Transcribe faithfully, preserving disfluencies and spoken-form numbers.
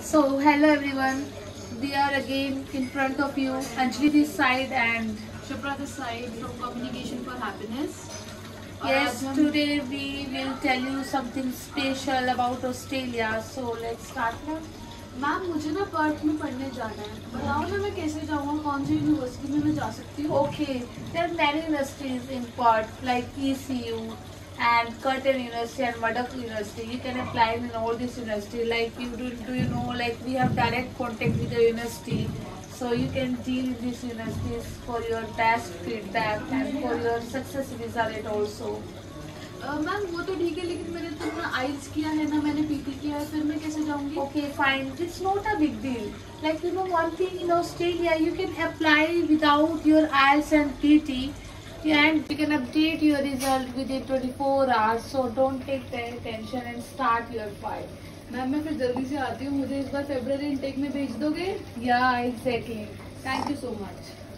So hello everyone, we are again in front of you, Anjali this side and Chopra this side from Communication for Happiness. yes, today we will tell you something special about Australia. So let's start now. Ma'am मुझे ना Perth में पढ़ने जाना है, बताओ ना मैं कैसे जाऊँगा, कौन सी यूनिवर्सिटी में मैं जा सकती हूँ? Okay, there are many universities in Perth like E C U and Curtin University and Murdoch University. You can apply in all these universities. Like you do, do you know? Like we have direct contact with the university, so you can deal with these universities for your best feedback and for your success visa rate also. Ma'am वो तो ठीक है, लेकिन मैंने तो ना आइल्स किया है ना मैंने पीटी किया है, फिर मैं कैसे जाऊँगी? Okay, fine. It's not a big deal. Like you know, one thing in Australia, you can apply without your I E L T S and P T, and you can update your result within twenty-four hours. So don't take that tension and start your file. Ma'am मैं फिर जल्दी से आती हूँ, मुझे इस बार February intake में भेज दोगे? Yeah, exactly. Thank you so much.